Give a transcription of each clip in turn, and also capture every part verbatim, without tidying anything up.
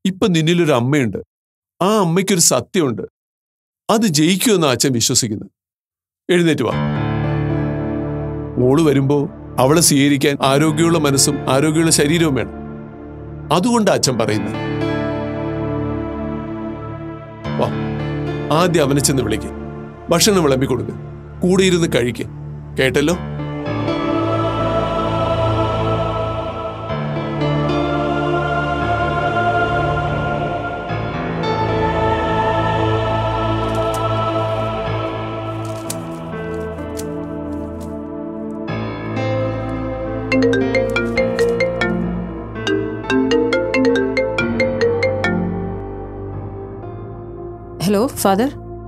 ഇപ്പൊ നിന്നിലൊരു അമ്മയുണ്ട്. ആ അമ്മയ്ക്കൊരു സത്യമുണ്ട്. അത് ജയിക്കുമെന്ന് അച്ഛൻ വിശ്വസിക്കുന്നു. എഴുന്നേറ്റ് വാ. മോള് വരുമ്പോ അവളെ സ്വീകരിക്കാൻ ആരോഗ്യമുള്ള മനസ്സും ആരോഗ്യമുള്ള ശരീരവും വേണം. അതുകൊണ്ടാണ് അച്ഛൻ പറയുന്നത്. വാ, ആദ്യം അവനെ ചെന്ന് വിളിക്ക്. ഭക്ഷണം വിളമ്പി കൊടുക്ക്. കൂടെ ഇരുന്ന് കഴിക്ക്. കേട്ടല്ലോ? Hello father.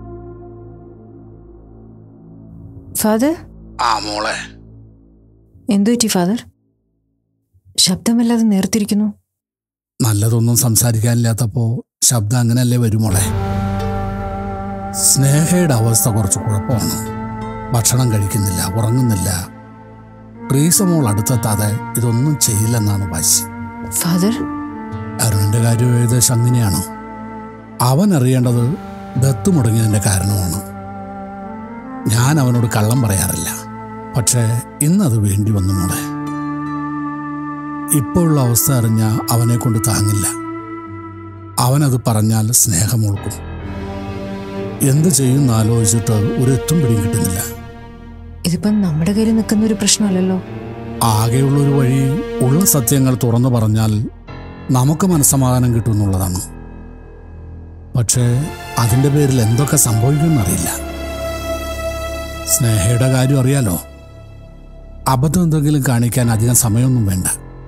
ഫാദർ. ആ മോളെ. എന്തു പറ്റി ഫാദർ? ശബ്ദമല്ലാതെ നേർത്തിരിക്കുന്നു. നല്ലതൊന്നും സംസാരിക്കാനില്ലാത്തപ്പോ ശബ്ദം അങ്ങനെയല്ലേ വരുമോളെ. സ്നേഹയുടെ അവസ്ഥ കുറച്ച് കുഴപ്പമാണ്. ഭക്ഷണം കഴിക്കുന്നില്ല, ഉറങ്ങുന്നില്ല. ട്രീസമോൾ അടുത്തെത്താതെ ഇതൊന്നും ചെയ്യില്ലെന്നാണ് വാശി. ഫാദർ, അരുണിന്റെ കാര്യം ഏകദേശം അങ്ങനെയാണ്. അവൻ അറിയേണ്ടത് ദത്ത് മുടങ്ങിയതിന്റെ കാരണമാണ്. ഞാൻ അവനോട് കള്ളം പറയാറില്ല, പക്ഷേ ഇന്നത് വേണ്ടി വന്നു മോളെ. ഇപ്പോഴുള്ള അവസ്ഥ അറിഞ്ഞ അവനെ കൊണ്ട് താങ്ങില്ല. അവനത് പറഞ്ഞാൽ സ്നേഹമോൾക്കും. എന്ത് ചെയ്യുമെന്ന് ആലോചിച്ചിട്ട് ഒരു എത്തും പിടിയും കിട്ടുന്നില്ല. ഇതിപ്പം നമ്മുടെ കയ്യിൽ നിൽക്കുന്ന ഒരു പ്രശ്നമല്ലല്ലോ. ആകെയുള്ളൊരു വഴി ഉള്ള സത്യങ്ങൾ തുറന്നു പറഞ്ഞാൽ നമുക്ക് മനസ്സമാധാനം കിട്ടുമെന്നുള്ളതാണ്. പക്ഷേ അതിൻ്റെ പേരിൽ എന്തൊക്കെ സംഭവിക്കുമെന്നറിയില്ല. സ്നേഹയുടെ കാര്യം അറിയാലോ. അബദ്ധം എന്തെങ്കിലും കാണിക്കാൻ അധികം സമയമൊന്നും വേണ്ട.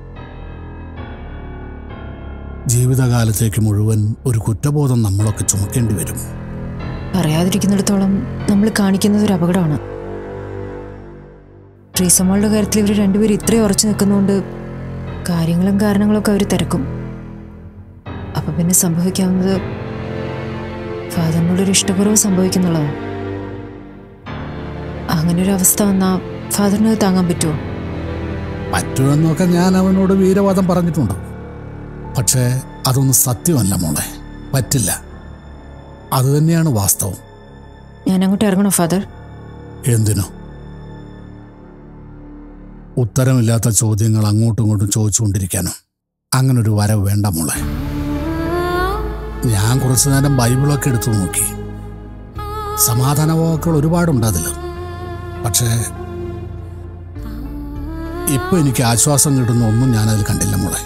ജീവിതകാലത്തേക്ക് മുഴുവൻ ഒരു കുറ്റബോധം നമ്മളൊക്കെ ചുമക്കേണ്ടി വരും. പറയാതിരിക്കുന്നിടത്തോളം നമ്മൾ കാണിക്കുന്നത് ഒരു അപകടമാണ്. ട്രീസമ്മളുടെ കാര്യത്തിൽ ഇവർ രണ്ടുപേരും ഇത്രയും ഉറച്ചു നിൽക്കുന്നതുകൊണ്ട് കാര്യങ്ങളും കാരണങ്ങളൊക്കെ അവർ തിരക്കും. അപ്പം പിന്നെ സംഭവിക്കാവുന്നത് ഫാദറിനോടൊരു ഇഷ്ടക്കുറവ് സംഭവിക്കുന്നുള്ളതാണ്. അങ്ങനെ ഒരു അവസ്ഥ വന്നാൽ ഫാദറിന് താങ്ങാൻ പറ്റുമോ? പറ്റുമെന്നൊക്കെ ഞാൻ അവനോട് വീരവാദം പറഞ്ഞിട്ടുണ്ട്. പക്ഷേ അതൊന്നും സത്യമല്ല മോളെ. പറ്റില്ല. അതുതന്നെയാണ് വാസ്തവം. ഞാൻ അങ്ങോട്ട് ഇറങ്ങണോ ഫാദർ? എന്തിനോ? ഉത്തരമില്ലാത്ത ചോദ്യങ്ങൾ അങ്ങോട്ടും ഇങ്ങോട്ടും ചോദിച്ചുകൊണ്ടിരിക്കാനോ? അങ്ങനൊരു വരവ് വേണ്ട മോളെ. ഞാൻ കുറച്ചു നേരം ബൈബിളൊക്കെ എടുത്തു നോക്കി. സമാധാന വാക്കുകൾ ഒരുപാടുണ്ട് അതിൽ. പക്ഷേ ഇപ്പൊ എനിക്ക് ആശ്വാസം കിട്ടുന്ന ഒന്നും ഞാനതിൽ കണ്ടില്ല മോളെ.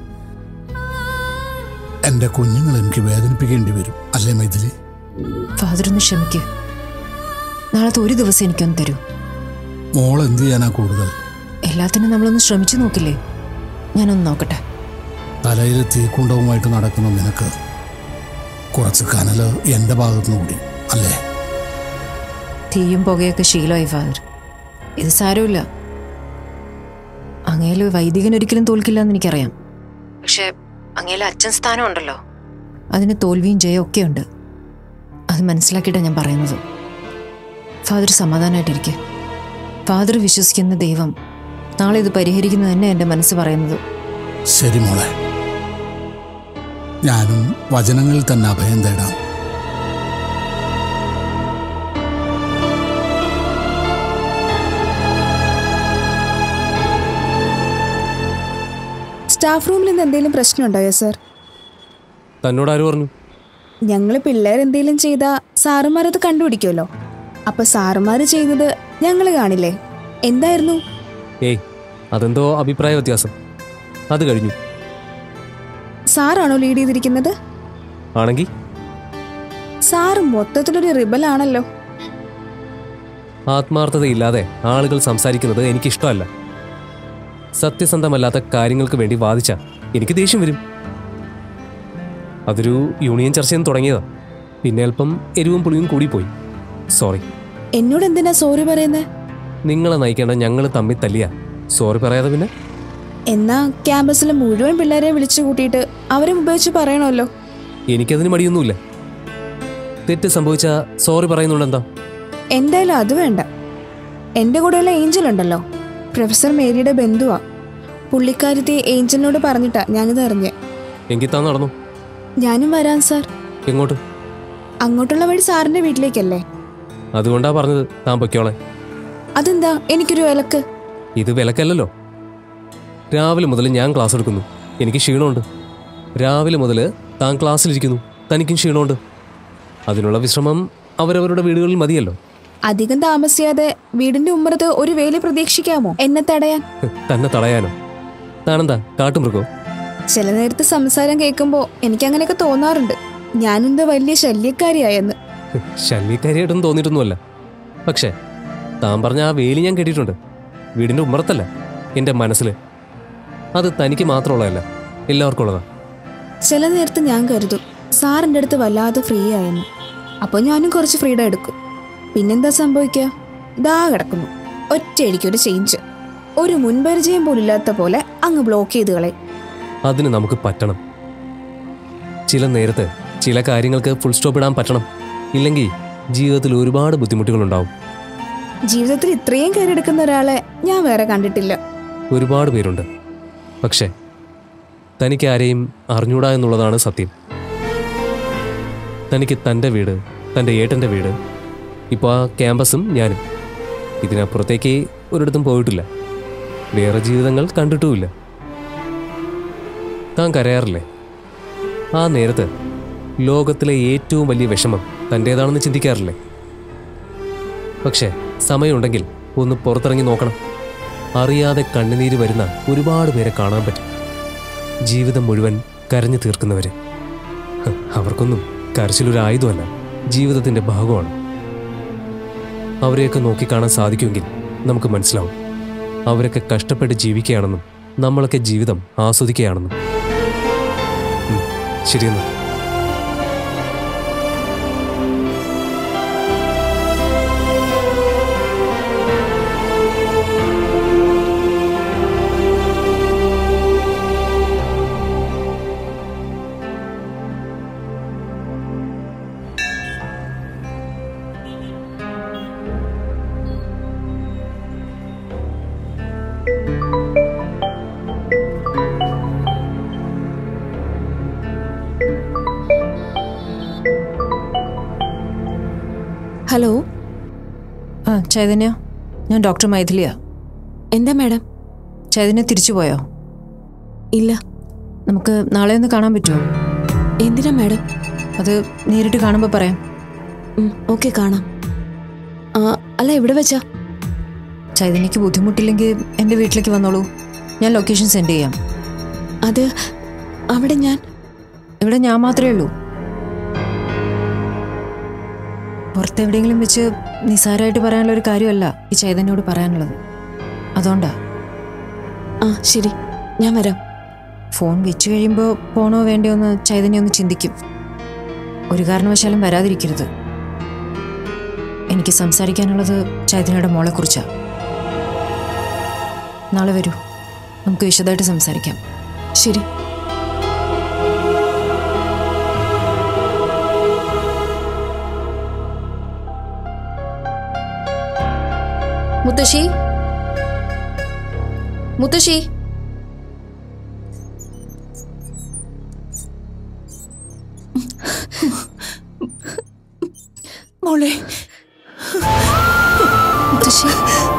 എൻ്റെ കുഞ്ഞുങ്ങൾ എനിക്ക് വേദനിപ്പിക്കേണ്ടി വരും, അല്ലേ മൈഥിലി? ഫാദർ ഒന്ന് ക്ഷമിക്കൂ. നാളത്തെ ഒരു ദിവസം എനിക്കൊന്ന് തരൂ. മോൾ എന്ത് ചെയ്യാനാ കൂടുതൽ? എല്ലാത്തിനും നമ്മളൊന്ന് ശ്രമിച്ചു നോക്കില്ലേ? ഞാനൊന്ന് നോക്കട്ടെ. തലയിൽ തീക്കുണ്ടവുമായിട്ട് നടക്കുന്ന നിനക്ക് കുറച്ച് കനല് എൻ്റെ ഭാഗത്തുനിന്ന് കൂടി, അല്ലേ? തീയും പുകയൊക്കെ ശീലമായി ഫാദർ. ഇത് സാരമില്ല. അങ്ങേല് വൈദികൻ ഒരിക്കലും തോൽക്കില്ല എന്ന് എനിക്കറിയാം. പക്ഷെ അങ്ങേല് അച്ഛൻ സ്ഥാനം ഉണ്ടല്ലോ, അതിന് തോൽവിയും ജയവും ഒക്കെ ഉണ്ട്. അത് മനസ്സിലാക്കിയിട്ടാണ് ഞാൻ പറയുന്നത്. ഫാദർ സമാധാനമായിട്ടിരിക്കെ. ഫാദർ വിശ്വസിക്കുന്ന ദൈവം നാളെ ഇത് പരിഹരിക്കുന്നത് തന്നെ എൻ്റെ മനസ്സ് പറയുന്നത്. ശരി മോളെ, ഞാനും വചനങ്ങളിൽ തന്നെ അഭയം തേടാം. സ്റ്റാഫ് റൂമിൽ നിന്ന് എന്തെങ്കിലും പ്രശ്നമുണ്ടായോ സർ? തന്നോട് ആര് പറഞ്ഞു? ഞങ്ങൾ പിള്ളേർ എന്തെങ്കിലും ചെയ്താൽ സാറുമാരത് കണ്ടുപിടിക്കുമല്ലോ. അപ്പൊ സാറുമാര് ചെയ്യുന്നത് ഞങ്ങൾ കാണില്ലേ? എന്തായിരുന്നു? ഏയ്, അതെന്തോ അഭിപ്രായ വ്യത്യാസം. അത് കഴിഞ്ഞു. സാറാണോ ലീഡ് ചെയ്തിരിക്കുന്നത്? ആണെങ്കിൽ സാറ് മൊത്തത്തിലൊരു റിബലാണല്ലോ. ആത്മാർത്ഥതയില്ലാതെ ആളുകൾ സംസാരിക്കുന്നത് എനിക്കിഷ്ടമല്ല. സത്യസന്ധമല്ലാത്ത കാര്യങ്ങൾക്ക് വേണ്ടി വാദിച്ച എനിക്ക് ദേഷ്യം വരും. അതൊരു യൂണിയൻ ചർച്ചയെന്ന് തുടങ്ങിയതാ. പിന്നെ അല്പം എരിവും പുളിയും കൂടിപ്പോയി. സോറി. എന്നോട് എന്തിനാ സോറി പറയുന്നത്? നിങ്ങളെ നയിക്കേണ്ട ഞങ്ങൾ തമ്മിൽ തല്ലിയ സോറി പറയാതെ പിന്നെ? എന്നാ ക്യാമ്പസിലെ മുഴുവൻ പിള്ളേരെ വിളിച്ചു കൂട്ടിയിട്ട് അവരെ ഉപയോഗിച്ച് പറയണമല്ലോ. എനിക്കതിന് മടിയൊന്നുമില്ല. തെറ്റ് സംഭവിച്ച സോറി പറയുന്നുണ്ട്. എന്താ? എന്തായാലും അത് വേണ്ട. എൻ്റെ കൂടെയുള്ള ഏഞ്ചൽ ഉണ്ടല്ലോ, പ്രൊഫസർ മേരിയുടെ ബന്ധുവാ. പുള്ളിക്കാരത്തെ ഏഞ്ചലിനോട് പറഞ്ഞിട്ടാ ഞാനിത് അറിഞ്ഞേ. എങ്കിൽ താൻ നടന്നു. ഞാനും വരാം സാർ. എങ്ങോട്ട്? അങ്ങോട്ടുള്ള വഴി സാറിന്റെ വീട്ടിലേക്കല്ലേ? അതുകൊണ്ടാ പറഞ്ഞത് താൻ പൊയ്ക്കോളെ. അതെന്താ എനിക്കൊരു വിലക്ക്? ഇത് വിലക്കല്ലല്ലോ. രാവിലെ മുതൽ ഞാൻ ക്ലാസ് എടുക്കുന്നു, എനിക്ക് ക്ഷീണമുണ്ട്. രാവിലെ മുതൽ താൻ ക്ലാസ്സിലിരിക്കുന്നു, തനിക്കും ക്ഷീണമുണ്ട്. അതിനുള്ള വിശ്രമം അവരവരുടെ വീടുകളിൽ മതിയല്ലോ. അധികം താമസിയാതെ വീടിന്റെ ഉമ്മറത്ത് ഒരു വേലി പ്രതീക്ഷിക്കാമോ എന്നെ തടയാൻ? തന്നെ തടയാനോ? താനെന്താ കാട്ടുമൃഗോ? ചില നേരത്തെ സംസാരം കേൾക്കുമ്പോ എനിക്ക് അങ്ങനെയൊക്കെ തോന്നാറുണ്ട്, ഞാനെന്താ വലിയ ശല്യക്കാരിയായെന്ന്. ശല്യക്കാരിയായിട്ടൊന്നും തോന്നിയിട്ടൊന്നുമല്ല. പക്ഷേ താൻ പറഞ്ഞ ആ വേലി ഞാൻ കേട്ടിട്ടുണ്ട്. വീടിന്റെ ഉമ്മറത്തല്ല, എൻ്റെ മനസ്സിൽ. അത് തനിക്ക് മാത്രമുള്ളതല്ല, എല്ലാവർക്കും ഉള്ളതാ. ചില നേരത്ത് ഞാൻ കരുതും സാറിൻ്റെ അടുത്ത് വല്ലാതെ ഫ്രീ ആയെന്ന്. അപ്പോൾ ഞാനും കുറച്ച് ഫ്രീഡം എടുക്കും. പിന്നെന്താ സംഭവിക്കുക? ദാ കിടക്കുന്നു, ഒറ്റയടിക്കൊരു ചേഞ്ച്. ഒരു മുൻപരിചയം പോലില്ലാത്ത പോലെ അങ്ങ് ബ്ലോക്ക് ചെയ്ത് കളയും. അതിന് നമുക്ക് പറ്റണം. ചില നേരത്ത് ചില കാര്യങ്ങൾക്ക് ഫുൾ സ്റ്റോപ്പ് ഇടാൻ പറ്റണം. ഇല്ലെങ്കിൽ ജീവിതത്തിൽ ഒരുപാട് ബുദ്ധിമുട്ടുകളുണ്ടാവും. ജീവിതത്തിൽ ഇത്രയും കയറെടുക്കുന്ന ഒരാളെ ഞാൻ വേറെ കണ്ടിട്ടില്ല. ഒരുപാട് പേരുണ്ട്. പക്ഷേ തനിക്ക് ആരെയും അറിഞ്ഞൂടാ എന്നുള്ളതാണ് സത്യം. തനിക്ക് തൻ്റെ വീട്, തൻ്റെ ഏട്ടൻ്റെ വീട്, ഇപ്പോൾ ആ ക്യാമ്പസും ഞാനും. ഇതിനപ്പുറത്തേക്ക് ഒരിടത്തും പോയിട്ടില്ല. വേറെ ജീവിതങ്ങൾ കണ്ടിട്ടുമില്ല. താൻ കരയാറില്ലേ? ആ നേരത്ത് ലോകത്തിലെ ഏറ്റവും വലിയ വിഷമം തൻ്റേതാണെന്ന് ചിന്തിക്കാറില്ലേ? പക്ഷേ സമയമുണ്ടെങ്കിൽ ഒന്ന് പുറത്തിറങ്ങി നോക്കണം. അറിയാതെ കണ്ണുനീര് വരുന്ന ഒരുപാട് പേരെ കാണാൻ പറ്റും. ജീവിതം മുഴുവൻ കരഞ്ഞു തീർക്കുന്നവർ. അവർക്കൊന്നും കരച്ചിലൊരു ആയുധമല്ല, ജീവിതത്തിൻ്റെ ഭാഗമാണ്. അവരെയൊക്കെ നോക്കിക്കാണാൻ സാധിക്കുമെങ്കിൽ നമുക്ക് മനസ്സിലാവും അവരൊക്കെ കഷ്ടപ്പെട്ട് ജീവിക്കുകയാണെന്നും നമ്മളൊക്കെ ജീവിതം ആസ്വദിക്കുകയാണെന്നും. ശരിയെന്ന്. ഹലോ. ആ ചൈതന്യ, ഞാൻ ഡോക്ടർ മൈഥിലിയാ. എന്താ മാഡം? ചൈതന്യ തിരിച്ചു പോയോ? ഇല്ല. നമുക്ക് നാളെ ഒന്ന് കാണാൻ പറ്റുമോ? എന്തിനാ മാഡം? അത് നേരിട്ട് കാണുമ്പോൾ പറയാം. ഓക്കെ, കാണാം. അല്ല, എവിടെ വെച്ചാ? ചൈതന്യക്ക് ബുദ്ധിമുട്ടില്ലെങ്കിൽ എൻ്റെ വീട്ടിലേക്ക് വന്നോളൂ, ഞാൻ ലൊക്കേഷൻ സെൻഡ് ചെയ്യാം. അത് അവിടെ ഞാൻ ഇവിടെ ഞാൻ മാത്രമേ ഉള്ളൂ. പുറത്തെവിടെയെങ്കിലും വെച്ച് നിസ്സാരമായിട്ട് പറയാനുള്ള ഒരു കാര്യമല്ല ഈ ചൈതന്യോട് പറയാനുള്ളത്. അതുകൊണ്ടാ. ആ ശരി, ഞാൻ വരാം. ഫോൺ വെച്ച് കഴിയുമ്പോൾ പോണോ വേണ്ടയോ എന്ന് ചൈതന്യം ഒന്ന് ചിന്തിക്കും. ഒരു കാരണവശാലും വരാതിരിക്കരുത്. എനിക്ക് സംസാരിക്കാനുള്ളത് ചൈതന്യയുടെ മോളെക്കുറിച്ചാണ്. നാളെ വരൂ, നമുക്ക് വിശദമായിട്ട് സംസാരിക്കാം. ശരി. മുത്തശ്ശി, മുത്തശ്ശി. മോളെ, മുത്തശ്ശി.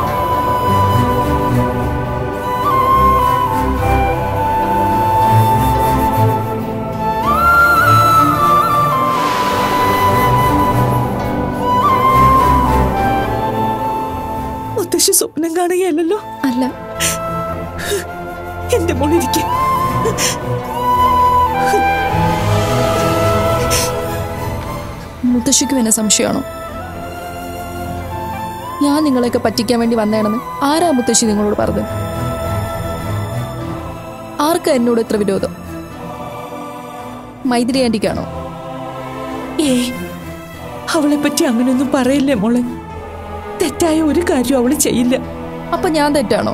മുത്തശ്ശി സ്വപ്നം കാണുകയല്ലോ? അല്ല. എന്റെ മോളിരിക്കെ. മുത്തശ്ശിക്കും എന്നെ സംശയമാണോ? ഞാൻ നിങ്ങളെയൊക്കെ പറ്റിക്കാൻ വേണ്ടി വന്നേണെന്ന് ആരാ മുത്തശ്ശി നിങ്ങളോട് പറഞ്ഞത്? ആർക്കാ എന്നോട് ഇത്ര വിരോധം? മൈഥിലി ആന്റിക്കാണോ? ഏയ്, അവളെ പറ്റി അങ്ങനെയൊന്നും പറയില്ലേ മോളെ. തെറ്റായ ഒരു കാര്യം അവള് ചെയ്യില്ല. അപ്പൊ ഞാൻ തെറ്റാണോ?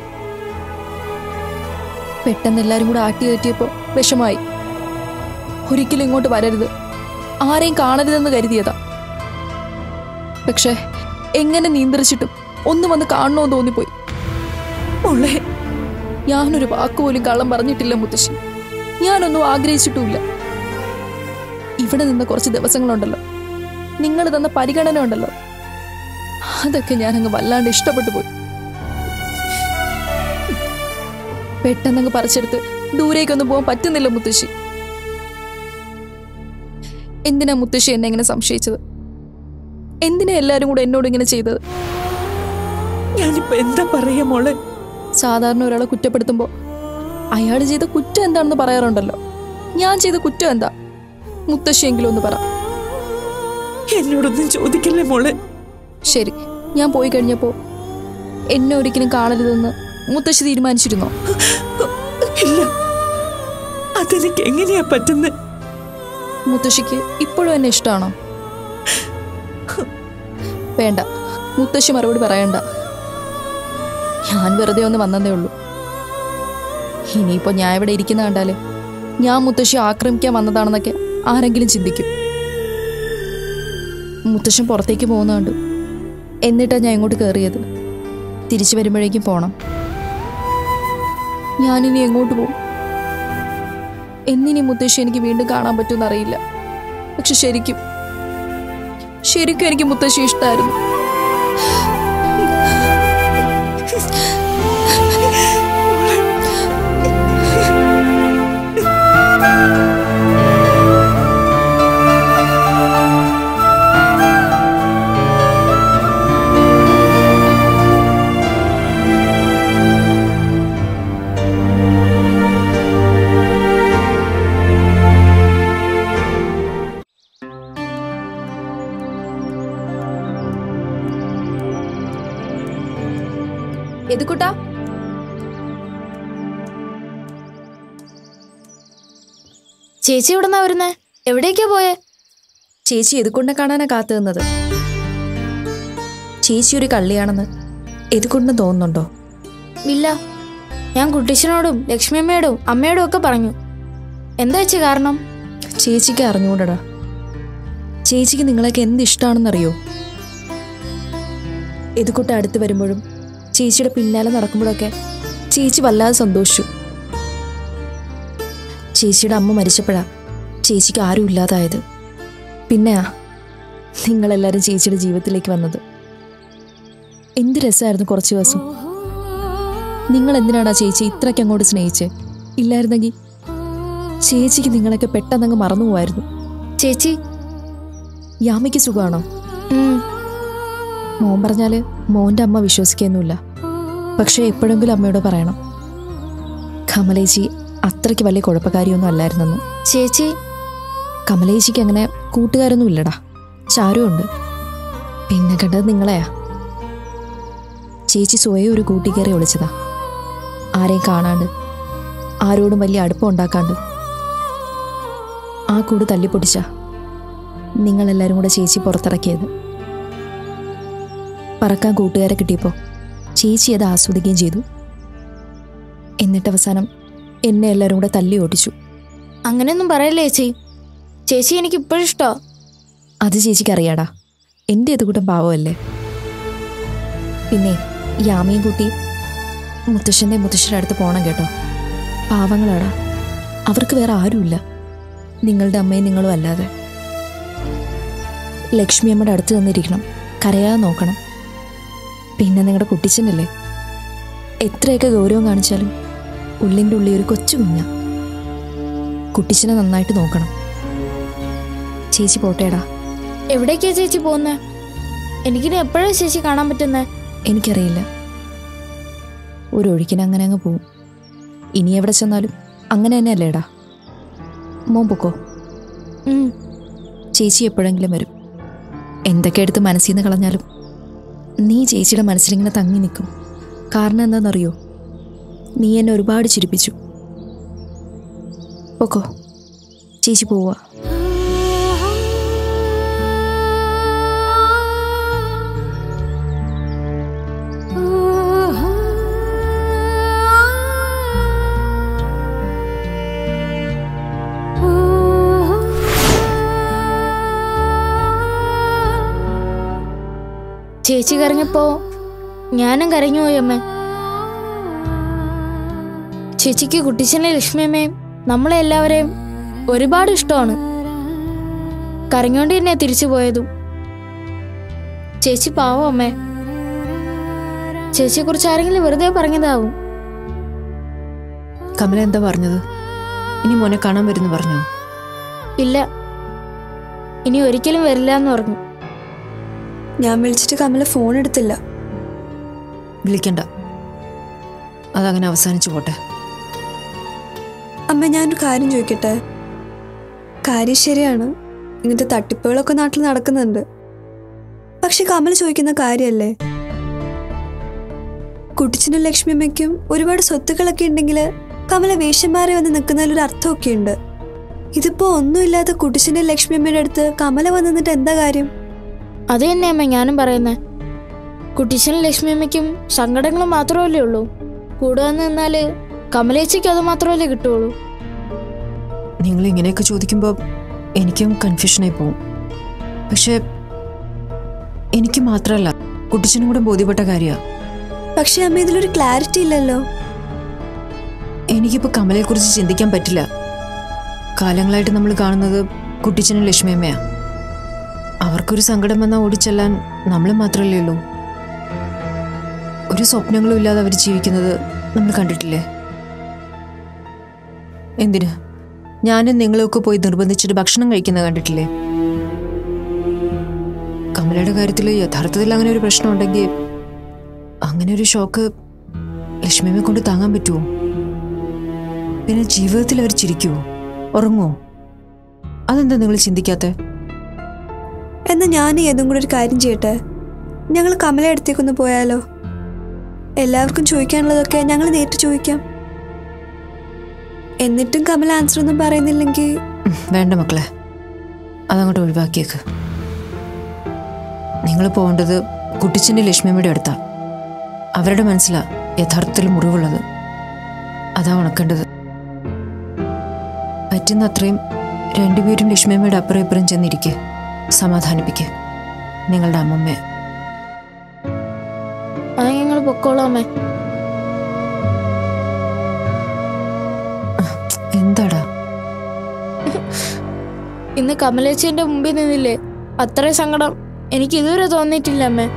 പെട്ടെന്ന് എല്ലാരും കൂടെ ആട്ടി കയറ്റിയപ്പോ വിഷമായി. ഒരിക്കലും ഇങ്ങോട്ട് വരരുത്, ആരെയും കാണരുതെന്ന് കരുതിയതാ. പക്ഷെ എങ്ങനെ നിയന്ത്രിച്ചിട്ടും ഒന്നും വന്ന് കാണണമെന്ന് തോന്നിപ്പോയി. മോളെ, ഞാനൊരു വാക്കുപോലും കള്ളം പറഞ്ഞിട്ടില്ല മുത്തശ്ശി. ഞാനൊന്നും ആഗ്രഹിച്ചിട്ടുമില്ല. ഇവിടെ നിന്ന് കുറച്ച് ദിവസങ്ങളുണ്ടല്ലോ, നിങ്ങൾ തന്ന പരിഗണന ഉണ്ടല്ലോ, അതൊക്കെ ഞാൻ അങ്ങ് വല്ലാണ്ട് ഇഷ്ടപ്പെട്ടു പോയി. പെട്ടെന്നങ്ങ് പറിച്ചെടുത്ത് ദൂരേക്കൊന്നും പോകാൻ പറ്റുന്നില്ല മുത്തശ്ശി. എന്തിനാ മുത്തശ്ശി എന്നെ ഇങ്ങനെ സംശയിച്ചത്? എന്തിനാ എല്ലാരും കൂടെ എന്നോട് ഇങ്ങനെ ചെയ്തത്? ഞാനിപ്പോ എന്താ പറയാ മോളെ? സാധാരണ ഒരാളെ കുറ്റപ്പെടുത്തുമ്പോ അയാൾ ചെയ്ത കുറ്റം എന്താണെന്ന് പറയാറുണ്ടല്ലോ. ഞാൻ ചെയ്ത കുറ്റം എന്താ? മുത്തശ്ശിയെങ്കിലും ഒന്ന് പറ. എന്നോടൊന്നും ചോദിക്കല്ലേ മോളെ. ശരി, ഞാൻ പോയി കഴിഞ്ഞപ്പോ എന്നെ ഒരിക്കലും കാണരുതെന്ന് മുത്തശ്ശി തീരുമാനിച്ചിരുന്നോ? ഇല്ല, അതെനിക്ക് എങ്ങനെയാ പറ്റുന്നത്? മുത്തശ്ശിക്ക് ഇപ്പോഴും എന്നെ ഇഷ്ടമാണോ? വേണ്ട, മുത്തശ്ശി മറുപടി പറയണ്ട. ഞാൻ വെറുതെ ഒന്ന് വന്നതേ ഉള്ളൂ. ഇനിയിപ്പോ ഞാൻ ഇവിടെ ഇരിക്കുന്ന കണ്ടാല് ഞാൻ മുത്തശ്ശി ആക്രമിക്കാൻ വന്നതാണെന്നൊക്കെ ആരെങ്കിലും ചിന്തിക്കും. മുത്തശ്ശൻ പുറത്തേക്ക് പോകുന്ന കണ്ടു. എന്നിട്ടാ ഞാൻ ഇങ്ങോട്ട് കയറിയത്. തിരിച്ചു വരുമ്പോഴേക്കും പോണം. ഞാനിനി എങ്ങോട്ട് പോകും? എന്നിനി മുത്തശ്ശി എനിക്ക് വീണ്ടും കാണാൻ പറ്റുമെന്ന് അറിയില്ല. പക്ഷെ ശരിക്കും ശരിക്കും എനിക്ക് മുത്തശ്ശി ഇഷ്ടമായിരുന്നു. എതുക്കുട്ടാ, ചേച്ചി എവിടെന്നാ വരുന്നേ? എവിടേക്കാ പോയേ? ചേച്ചി എതുകൊണ്ട കാണാനാ കാത്തു നിന്നത്. ചേച്ചി ഒരു കള്ളിയാണെന്ന് എതുകൊണ്ടെന്ന് തോന്നുന്നുണ്ടോ? ഇല്ല, ഞാൻ കുട്ടീശനോടും ലക്ഷ്മിയമ്മയോടും അമ്മയോടും ഒക്കെ പറഞ്ഞു. എന്താ ചേച്ചി കാരണം? ചേച്ചിക്ക് അറിഞ്ഞുകൂടടാ. ചേച്ചിക്ക് നിങ്ങളൊക്കെ എന്ത് ഇഷ്ടമാണെന്നറിയോ? എതുകൊട്ട അടുത്ത് വരുമ്പോഴും ചേച്ചിയുടെ പിന്നാലെ നടക്കുമ്പോഴൊക്കെ ചേച്ചി വല്ലാതെ സന്തോഷിച്ചു. ചേച്ചിയുടെ അമ്മ മരിച്ചപ്പോഴാ ചേച്ചിക്ക് ആരും ഇല്ലാതായത്. പിന്നെയാ നിങ്ങളെല്ലാവരും ചേച്ചിയുടെ ജീവിതത്തിലേക്ക് വന്നത്. എന്ത് രസമായിരുന്നു കുറച്ച് ദിവസം. നിങ്ങൾ എന്തിനാടാ ചേച്ചി ഇത്രയ്ക്ക് അങ്ങോട്ട് സ്നേഹിച്ചേ? ഇല്ലായിരുന്നെങ്കിൽ ചേച്ചിക്ക് നിങ്ങളൊക്കെ പെട്ടെന്നങ്ങ് മറന്നു പോവായിരുന്നു. ചേച്ചി, യാമിക്ക് സുഖമാണോ? മോൻ പറഞ്ഞാല് മോന്റെ അമ്മ വിശ്വസിക്കൊന്നുമില്ല. പക്ഷെ എപ്പോഴെങ്കിലും അമ്മയോട് പറയണം, കമലേച്ചി അത്രയ്ക്ക് വലിയ കുഴപ്പക്കാരിയൊന്നും അല്ലായിരുന്നെന്ന്. ചേച്ചി, കമലേച്ചിക്ക് അങ്ങനെ കൂട്ടുകാരൊന്നും ഇല്ലടാ. ചാരുണ്ട്. പിന്നെ കണ്ടത് നിങ്ങളെയാ. ചേച്ചി സ്വയം ഒരു കൂട്ടി കയറി ഒളിച്ചതാ. ആരെയും കാണാണ്ട്, ആരോടും വലിയ അടുപ്പം ഉണ്ടാക്കാണ്ട്. ആ കൂട് തല്ലിപ്പൊട്ടിച്ച നിങ്ങളെല്ലാവരും കൂടെ ചേച്ചി പുറത്തിറക്കിയത്. പറക്കാൻ കൂട്ടുകാരെ കിട്ടിയപ്പോൾ ചേച്ചി അത് ആസ്വദിക്കുകയും ചെയ്തു. എന്നിട്ട് അവസാനം എന്നെ എല്ലാവരും കൂടെ തല്ലി ഓടിച്ചു. അങ്ങനെയൊന്നും പറയല്ലേ ചേച്ചി. ചേച്ചി എനിക്ക് ഇപ്പോഴും ഇഷ്ടോ. അത് ചേച്ചിക്ക് അറിയാടാ. എൻ്റെ എതുകൂട്ടം പാവമല്ലേ. പിന്നെ യാമിയും കുട്ടി മുത്തശ്ശൻ്റെ മുത്തശ്ശൻ്റെ അടുത്ത് പോകണം കേട്ടോ. പാവങ്ങളാടാ. അവർക്ക് വേറെ ആരുമില്ല, നിങ്ങളുടെ അമ്മയും നിങ്ങളും അല്ലാതെ. ലക്ഷ്മി അമ്മയുടെ അടുത്ത് തന്നിരിക്കണം, കരയാതെ നോക്കണം. പിന്നെ നിങ്ങളുടെ കുട്ടിച്ചനല്ലേ, എത്രയൊക്കെ ഗൗരവം കാണിച്ചാലും ഉള്ളിൻ്റെ ഉള്ളിൽ ഒരു കൊച്ചു കുഞ്ഞ. കുട്ടിച്ചനെ നന്നായിട്ട് നോക്കണം. ചേച്ചി പോട്ടേടാ. എവിടേക്കാ ചേച്ചി പോകുന്നേ? എനിക്കിനി എപ്പോഴാ ചേച്ചി കാണാൻ പറ്റുന്നേ? എനിക്കറിയില്ല. ഒരു ഒഴുക്കിന് അങ്ങനെ അങ്ങ് പോവും. ഇനി എവിടെ ചെന്നാലും അങ്ങനെ തന്നെ അല്ലേടാ. മോൻ പൊക്കോ. ചേച്ചി എപ്പോഴെങ്കിലും വരും. എന്തൊക്കെ എടുത്ത് മനസ്സിൽ നിന്ന് കളഞ്ഞാലും നീ ചേച്ചിയുടെ മനസ്സിലിങ്ങനെ തങ്ങി നിൽക്കും. കാരണം എന്താണെന്നറിയോ? നീ എന്നെ ഒരുപാട് ചിരിപ്പിച്ചു. പൊക്കോ, ചേച്ചി പോവാ. ചേച്ചി കരഞ്ഞപ്പോ ഞാനും കരഞ്ഞു പോയി അമ്മ. ചേച്ചിക്ക് കുട്ടിച്ചനെ ലക്ഷ്മിയമ്മയും നമ്മളെ എല്ലാവരെയും ഒരുപാട് ഇഷ്ടമാണ്. കരഞ്ഞോണ്ട് തന്നെ തിരിച്ചു പോയതും. ചേച്ചി പാവം അമ്മേ. ചേച്ചിയെ കുറിച്ച് ആരെങ്കിലും വെറുതെ പറഞ്ഞതാവും. കമല എന്താ പറഞ്ഞത്? ഇനി മോനെ കാണാൻ വരുന്നു പറഞ്ഞോ? ഇല്ല, ഇനി ഒരിക്കലും വരില്ല എന്ന് പറഞ്ഞു. ഞാൻ വിളിച്ചിട്ട് കമല ഫോൺ എടുത്തില്ല. വിളിക്കണ്ട, അതങ്ങനെ അവസാനിച്ചു പോട്ടെ. അമ്മ, ഞാനൊരു കാര്യം ചോദിക്കട്ടെ? കാര്യം ശരിയാണ്, ഇങ്ങനത്തെ തട്ടിപ്പുകളൊക്കെ നാട്ടിൽ നടക്കുന്നുണ്ട്. പക്ഷെ കമല ചോദിക്കുന്ന കാര്യമല്ലേ? കുട്ടിച്ചനും ലക്ഷ്മിയമ്മയ്ക്കും ഒരുപാട് സ്വത്തുക്കളൊക്കെ ഉണ്ടെങ്കിൽ കമല വേഷന്മാരെ വന്ന് നിൽക്കുന്നതിലൊരു അർത്ഥമൊക്കെ ഉണ്ട്. ഇതിപ്പോ ഒന്നുമില്ലാത്ത കുട്ടിച്ചന്റെ ലക്ഷ്മിയമ്മയുടെ അടുത്ത് കമല വന്ന് നിന്നിട്ട് എന്താ കാര്യം? അത് തന്നെ അമ്മ ഞാനും പറയുന്നേ. കുട്ടിച്ചനും ലക്ഷ്മിയമ്മയ്ക്കും സങ്കടങ്ങൾ മാത്രമല്ലേ ഉള്ളൂ. കൂടെ വന്ന് നിന്നാല് കമലേച്ചയ്ക്ക് അത് മാത്രമല്ലേ കിട്ടുള്ളൂ. നിങ്ങൾ ഇങ്ങനെയൊക്കെ ചോദിക്കുമ്പോൾ എനിക്കും കൺഫ്യൂഷനായി പോവും. പക്ഷെ എനിക്ക് മാത്രമല്ല, കുട്ടിച്ചനും കൂടെ ബോധ്യപ്പെട്ട കാര്യമാണ്. പക്ഷെ അമ്മ, ഇതിലൊരു ക്ലാരിറ്റി ഇല്ലല്ലോ. എനിക്കിപ്പോൾ കമലയെക്കുറിച്ച് ചിന്തിക്കാൻ പറ്റില്ല. കാലങ്ങളായിട്ട് നമ്മൾ കാണുന്നത് കുട്ടിച്ചനും ലക്ഷ്മിയമ്മയാണ്. അവർക്കൊരു സങ്കടം വന്നാൽ ഓടിച്ചെല്ലാൻ നമ്മൾ മാത്രമല്ലേ ഉള്ളൂ. ഒരു സ്വപ്നങ്ങളും ഇല്ലാതെ അവർ ജീവിക്കുന്നത് നമ്മൾ കണ്ടിട്ടില്ലേ? എന്തിന്? ഞാനും നിങ്ങളൊക്കെ പോയി നിർബന്ധിച്ചിട്ട് ഭക്ഷണം കഴിക്കുന്നത് കണ്ടിട്ടില്ലേ? കമലയുടെ കാര്യത്തിൽ യഥാർത്ഥത്തിൽ അങ്ങനെ ഒരു പ്രശ്നം ഉണ്ടെങ്കിൽ അങ്ങനെ ഒരു ഷോക്ക് ലക്ഷ്മിയമ്മയെ കൊണ്ട് താങ്ങാൻ പറ്റുമോ? പിന്നെ ജീവിതത്തിൽ അവർ ചിരിക്കുമോ, ഉറങ്ങുമോ? അതെന്താ നിങ്ങൾ ചിന്തിക്കാത്തെ? എന്നാ ഞാൻ ഏതും കൂടെ ഒരു കാര്യം ചെയ്യട്ടെ, ഞങ്ങൾ കമല അടുത്തേക്കൊന്ന് പോയാലോ? എല്ലാവർക്കും ചോദിക്കാനുള്ളതൊക്കെ ഞങ്ങൾ നേരിട്ട് ചോദിക്കാം. എന്നിട്ടും കമല ആൻസർ ഒന്നും പറയുന്നില്ലെങ്കിൽ? വേണ്ട മക്കളെ, അതങ്ങോട്ട് ഒഴിവാക്കിയേക്ക്. നിങ്ങൾ പോകേണ്ടത് കുട്ടിച്ചൻ്റെ ലക്ഷ്മിയമ്മയുടെ അടുത്താ. അവരുടെ മനസ്സിലാ യഥാർത്ഥത്തിൽ മുറിവുള്ളത്. അതാ ഉണക്കേണ്ടത്. പറ്റുന്ന അത്രയും രണ്ടുപേരും ലക്ഷ്മിയമ്മയുടെ അപ്പുറം ഇപ്പുറം ചെന്നിരിക്കെ സമാധാനിപ്പിക്കുക നിങ്ങളുടെ അമ്മമ്മയെ. അത് ഞങ്ങൾ പൊക്കോളാമേ. എന്താടാ ഇന്ന് കമലേച്ചന്റെ മുമ്പിൽ നിന്നില്ലേ, അത്രയും സങ്കടം എനിക്ക് ഇതുവരെ തോന്നിയിട്ടില്ല അമ്മേ.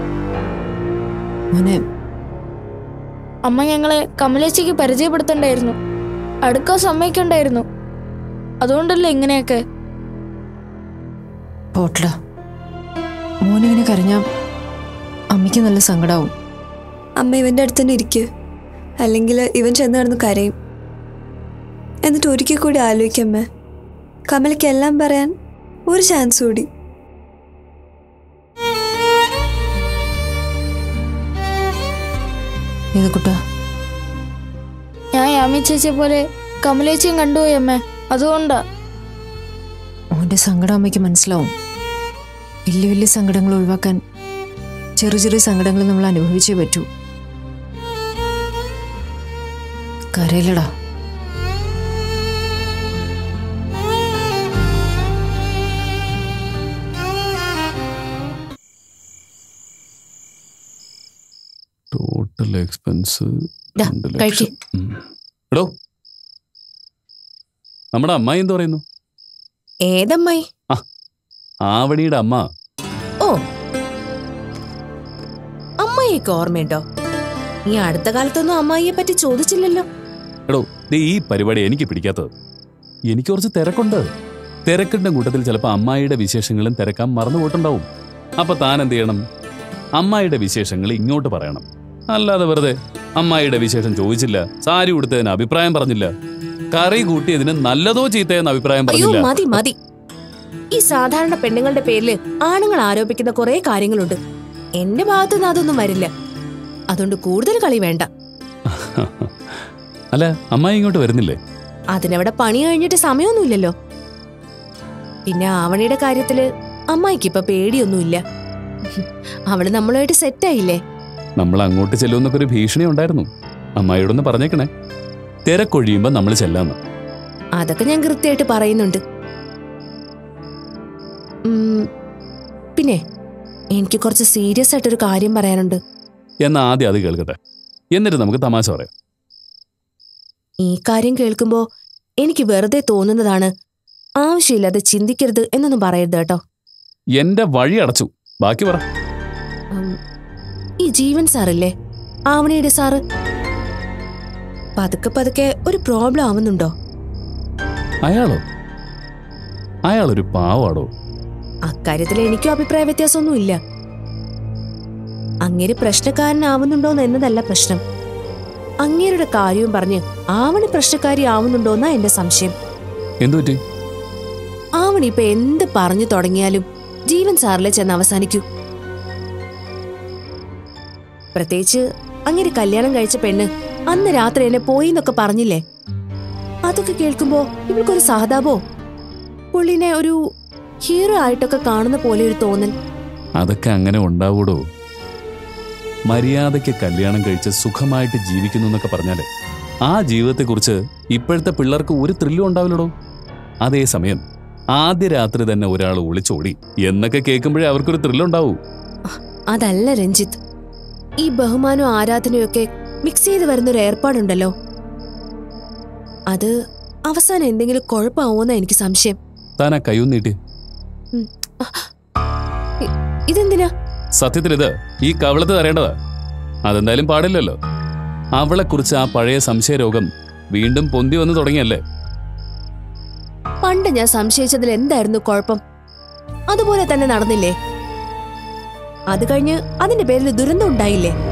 മോനെ, അമ്മ ഞങ്ങളെ കമലേച്ചയ്ക്ക് പരിചയപ്പെടുത്തണ്ടായിരുന്നു, അടുക്കാൻ സമ്മതിക്കണ്ടായിരുന്നു. അതുകൊണ്ടല്ലേ ഇങ്ങനെയൊക്കെ. പോട്ടടാ, മോനിങ്ങനെ കരഞ്ഞാ അമ്മയ്ക്ക് നല്ല സങ്കടാവും. അമ്മ ഇവന്റെ അടുത്ത് തന്നെ ഇരിക്കുക, അല്ലെങ്കിൽ ഇവൻ ചെന്ന് കിടന്ന് കരയും. എന്നിട്ട് ഒരിക്കൽ കൂടി ആലോചിക്കമ്മേ, കമലയ്ക്ക് എല്ലാം പറയാൻ ഒരു ചാൻസ് കൂടി. ഇത് കുട്ടാ, ഞാൻ യാമി ചേച്ചിയെ പോലെ കമലേച്ചിയും കണ്ടുപോയി അമ്മേ, അതുകൊണ്ടാ. മോന്റെ സങ്കടം അമ്മയ്ക്ക് മനസ്സിലാവും. വലിയ വലിയ സങ്കടങ്ങൾ ഒഴിവാക്കാൻ ചെറിയ ചെറിയ സങ്കടങ്ങൾ നമ്മൾ അനുഭവിച്ചേ പറ്റൂ. കരയിലടാ. ടോട്ടൽ എക്സ്പെൻസ് എടോ, നമ്മുടെ അമ്മായി എന്ത് പറയുന്നു? ഏതമ്മായി? ആ, ആവണിയുടെ അമ്മ. ഓ, അമ്മായിയൊക്കെ ഓർമ്മയുണ്ടോ? നീ അടുത്ത കാലത്തൊന്നും അമ്മായിയെ പറ്റി ചോദിച്ചില്ലല്ലോ. എടോ, ഈ പരിപാടി എനിക്ക് പിടിക്കാത്തത്. എനിക്ക് കുറച്ച് തിരക്കുണ്ട്. തിരക്കിന്റെ കൂട്ടത്തിൽ ചിലപ്പോൾ അമ്മായിയുടെ വിശേഷങ്ങളും തിരക്കാൻ മറന്നു പോയിട്ടുണ്ടാവും. അപ്പൊ താൻ എന്ത് ചെയ്യണം? അമ്മായിയുടെ വിശേഷങ്ങൾ ഇങ്ങോട്ട് പറയണം. അല്ലാതെ വെറുതെ അമ്മായിയുടെ വിശേഷം ചോദിച്ചില്ല, സാരി ഉടുത്തതിന് അഭിപ്രായം പറഞ്ഞില്ല, കറി കൂട്ടിയതിന് നല്ലതോ ചീത്തയെന്ന് അഭിപ്രായം പറഞ്ഞില്ല. മതി മതി. ഈ സാധാരണ പെണ്ണുങ്ങളുടെ പേരില് ആണുങ്ങൾ ആരോപിക്കുന്ന കുറെ കാര്യങ്ങളുണ്ട്. എന്റെ ഭാഗത്തുനിന്ന് അതൊന്നും വരില്ല. അതുകൊണ്ട് കൂടുതൽ കളി വേണ്ട. അല്ല, അമ്മായി ഇങ്ങോട്ട് വരുന്നില്ലേ? അതിനവിടെ പണി കഴിഞ്ഞിട്ട് സമയമൊന്നുമില്ലല്ലോ. പിന്നെ ആവണിയുടെ കാര്യത്തില് അമ്മായിക്ക് ഇപ്പൊ പേടിയൊന്നുമില്ല. അവള് നമ്മളുമായിട്ട് സെറ്റായില്ലേ? നമ്മൾ അങ്ങോട്ട് ചെല്ലുമെന്നൊക്കെ ഒരു ഭീഷണി ഉണ്ടായിരുന്നു. അമ്മായിയോടൊന്ന് പറഞ്ഞേക്കണേ, തിരക്കൊഴിയുമ്പോ നമ്മൾ ചെല്ലാന്ന്. അതൊക്കെ ഞാൻ കൃത്യമായിട്ട് പറയുന്നുണ്ട്. പിന്നെ എനിക്ക് കുറച്ച് സീരിയസ് ആയിട്ടൊരു കാര്യം പറയാനുണ്ട്. എന്നാ ആദ്യം അത് കേൾക്കട്ടെ, എന്നിട്ട് നമുക്ക് തമാശ പറയാം. ഈ കാര്യം കേൾക്കുമ്പോ എനിക്ക് വെറുതെ തോന്നുന്നതാണ്, ആവശ്യമില്ലാതെ ചിന്തിക്കരുത് എന്നൊന്നും പറയരുത് കേട്ടോ. എന്റെ വഴി അടച്ചു. ബാക്കി പറ. ഈ ജീവൻ സാറില്ലേ, ആവണിയുടെ സാറ്, പതുക്കെ പതുക്കെ ഒരു പ്രോബ്ലം ആവുന്നുണ്ടോ? അയാളോ? അയാളൊരു പാവാടോ. അക്കാര്യത്തിൽ എനിക്കും അഭിപ്രായ വ്യത്യാസമൊന്നും ഇല്ല. അങ്ങേര് പ്രശ്നക്കാരനാവുന്നുണ്ടോന്ന് എന്നതല്ല പ്രശ്നം, അങ്ങേരുടെ കാര്യവും പറഞ്ഞ് ആവണി പ്രശ്നക്കാരി ആവുന്നുണ്ടോന്നാ എന്റെ സംശയം. എന്തുപറ്റി? ആവണി ഇപ്പൊ എന്ത് പറഞ്ഞു തുടങ്ങിയാലും ജീവൻ സാറിലെ ചെന്ന് അവസാനിക്കൂ. പ്രത്യേകിച്ച് അങ്ങേര് കല്യാണം കഴിച്ച പെണ്ണ് അന്ന് രാത്രി എന്നെ പോയി എന്നൊക്കെ പറഞ്ഞില്ലേ, അതൊക്കെ കേൾക്കുമ്പോ ഇവൾക്കൊരു സഹതാപോ, പുള്ളിനെ ഒരു ഹീറോ ആയിട്ടൊക്കെ കാണുന്ന പോലെ ഒരു തോന്നൽ. അതൊക്കെ അങ്ങനെ ഉണ്ടാവൂടോ. മര്യാദയ്ക്ക് കല്യാണം കഴിച്ച് സുഖമായിട്ട് ജീവിക്കുന്നു എന്നൊക്കെ പറഞ്ഞാല് ആ ജീവിതത്തെക്കുറിച്ച് ഇപ്പോഴത്തെ പിള്ളേർക്ക് ഒരു ത്രില്ലും ഉണ്ടാവില്ലടോ. അതേസമയം ആദ്യ രാത്രി തന്നെ ഒരാൾ ഒളിച്ചോടി എന്നൊക്കെ കേൾക്കുമ്പോഴേ അവർക്കൊരു ത്രില്ലുണ്ടാവൂ. അതല്ല രഞ്ജിത്ത്, ഈ ബഹുമാനവും ആരാധനയും ഒക്കെ മിക്സ് ചെയ്ത് വരുന്നൊരു ഏർപ്പാടുണ്ടല്ലോ, അത് അവസാനം എന്തെങ്കിലും കുഴപ്പമാവോന്നാ എനിക്ക് സംശയം. താനാ കയ്യും നീട്ടി. ഇതെന്തിനാ? സത്യത്തിൽ ഇത് ഈ കവളത്ത് തരേണ്ടതാ. അതെന്തായാലും പാടില്ലല്ലോ. അവളെക്കുറിച്ച് ആ പഴയ സംശയരോഗം വീണ്ടും പൊന്തി വന്നു തുടങ്ങിയല്ലേ. പണ്ട് ഞാൻ സംശയിച്ചതിൽ എന്തായിരുന്നു കുഴപ്പം? അതുപോലെ തന്നെ നടന്നില്ലേ? അത് കഴിഞ്ഞ് അതിന്റെ പേരിൽ ദുരന്തം ഉണ്ടായില്ലേ?